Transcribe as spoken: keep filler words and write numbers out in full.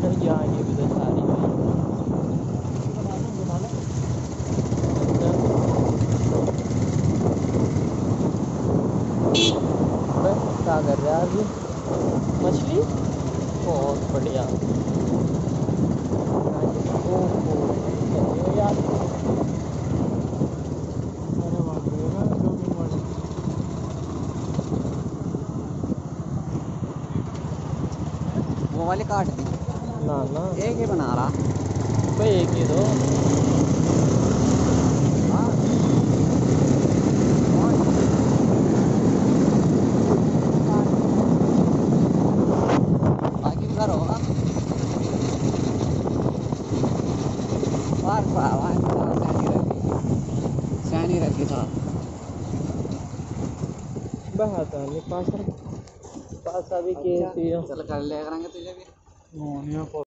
यहाँ ये भी तो सारी हुई। क्या कर रहा है अभी? मछली बहुत बढ़िया। ओहो यार, अरे बाप रे ना जोगिंग वाले वो वाले काट दी। ना ना एक ही बना रहा भाई, एक ही दो। हाँ बाकी उधर होगा बार बार सैनी रखी था। बहाता नहीं पास पास अभी अच्छा के चल कर लिया करेंगे तुझे भी।